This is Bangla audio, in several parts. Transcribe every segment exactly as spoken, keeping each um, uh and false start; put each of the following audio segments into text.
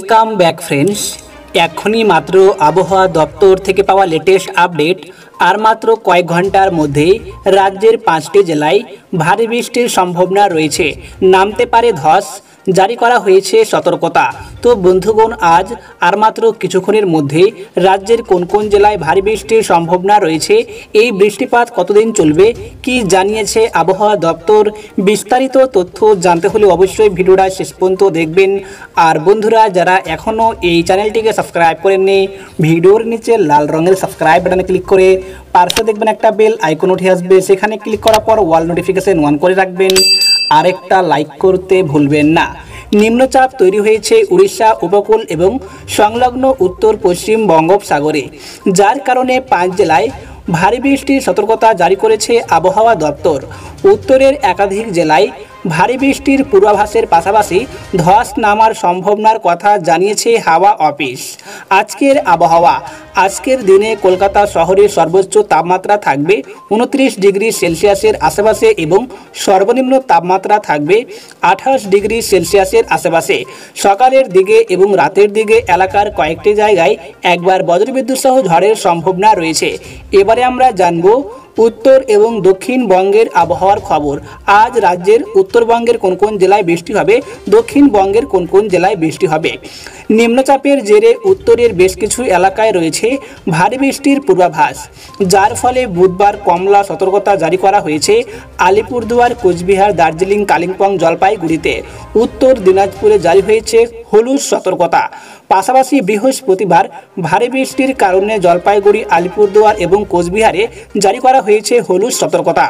Welcome back friends. এখনই মাত্র আবহাওয়া দপ্তর থেকে পাওয়া লেটেস্ট আপডেট। আর মাত্র কয়েক ঘন্টার মধ্যেই রাজ্যের পাঁচটি জেলায় ভারী বৃষ্টির সম্ভাবনা রয়েছে, নামতে পারে ধস, জারি করা হয়েছে সতর্কতা। তো বন্ধুগণ, আজ আর মাত্র কিছুক্ষণের মধ্যেই রাজ্যের কোন কোন জেলায় ভারী বৃষ্টির সম্ভাবনা রয়েছে, এই বৃষ্টিপাত কতদিন চলবে, কি জানিয়েছে আবহাওয়া দপ্তর, বিস্তারিত তথ্য জানতে হলে অবশ্যই ভিডিওটা শেষ পর্যন্ত দেখবেন। আর বন্ধুরা, যারা এখনও এই চ্যানেলটিকে সাবস্ক্রাইব করেননি, ভিডিওর নিচে লাল রঙের সাবস্ক্রাইব বাটনে ক্লিক করে পাশে দেখবেন একটা বেল আইকন উঠে আসবে, সেখানে ক্লিক করার পর ওয়াল নোটিফিকেশন অন করে রাখবেন। আরেকটা লাইক করতে ভুলবেন না। নিম্নচাপ তৈরি হয়েছে উড়িষ্যা উপকূল এবং সংলগ্ন উত্তর পশ্চিম বঙ্গোপসাগরে, যার কারণে পাঁচ জেলায় ভারী বৃষ্টির সতর্কতা জারি করেছে আবহাওয়া দপ্তর। উত্তরের একাধিক জেলায় ভারী বৃষ্টির পূর্বাভাসের পাশাপাশি ধস নামার সম্ভাবনার কথা জানিয়েছে হাওয়া অফিস। আজকের আবহাওয়া, আজকের দিনে কলকাতা শহরের সর্বোচ্চ তাপমাত্রা থাকবে উনত্রিশ ডিগ্রি সেলসিয়াসের আশেপাশে এবং সর্বনিম্ন তাপমাত্রা থাকবে আঠাশ ডিগ্রি সেলসিয়াসের আশেপাশে। সকালের দিকে এবং রাতের দিকে এলাকার কয়েকটি জায়গায় একবার বজ্রবিদ্যুৎ সহ ঝড়ের সম্ভাবনা রয়েছে। এবারে আমরা জানব উত্তর এবং দক্ষিণবঙ্গের আবহাওয়ার খবর। আজ রাজ্যের উত্তরবঙ্গের কোন কোন জেলায় বৃষ্টি হবে, দক্ষিণবঙ্গের কোন কোন জেলায় বৃষ্টি হবে। নিম্নচাপের জেরে উত্তরের বেশ কিছু এলাকায় রয়েছে ভারী বৃষ্টির পূর্বাভাস, যার ফলে বুধবার কমলা সতর্কতা জারি করা হয়েছে আলিপুরদুয়ার, কোচবিহার, দার্জিলিং, কালিম্পং, জলপাইগুড়িতে। উত্তর দিনাজপুরে জারি হয়েছে হলুদ সতর্কতা। পাশাপাশি বৃহস্পতিবার ভারী বৃষ্টির কারণে জলপাইগুড়ি, আলিপুরদুয়ার এবং কোচবিহারে জারি করা হয়েছে হলুদ সতর্কতা।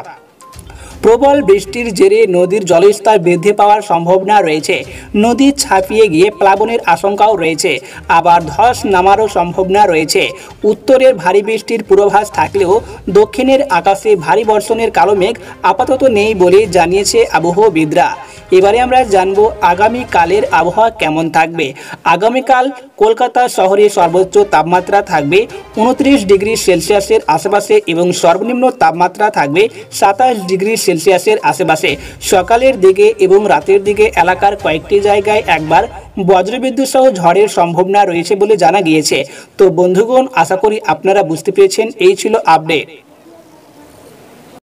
প্রবল বৃষ্টির জেরে নদীর জলস্তর বৃদ্ধি পাওয়ার সম্ভাবনা রয়েছে, নদী ছাপিয়ে গিয়ে প্লাবনের আশঙ্কাও রয়েছে, আবার ধস নামারও সম্ভাবনা রয়েছে। উত্তরের ভারী বৃষ্টির পূর্বাভাস থাকলেও দক্ষিণের আকাশে ভারী বর্ষণের কালো মেঘ আপাতত নেই বলে জানিয়েছে আবহাওয়াবিদরা। এবারে আমরা জানব আগামীকালের আবহাওয়া কেমন থাকবে। আগামীকাল কলকাতা শহরে সর্বোচ্চ তাপমাত্রা থাকবে উনত্রিশ ডিগ্রি সেলসিয়াসের আশেপাশে এবং সর্বনিম্ন তাপমাত্রা থাকবে সাতাশ ডিগ্রি সেলসিয়াসের আশেপাশে। সকালের দিকে এবং রাতের দিকে এলাকার কয়েকটি জায়গায় একবার বজ্রবিদ্যুৎ সহ ঝড়ের সম্ভাবনা রয়েছে বলে জানা গিয়েছে। তো বন্ধুগণ, আশা করি আপনারা বুঝতে পেরেছেন। এই ছিল আপডেট।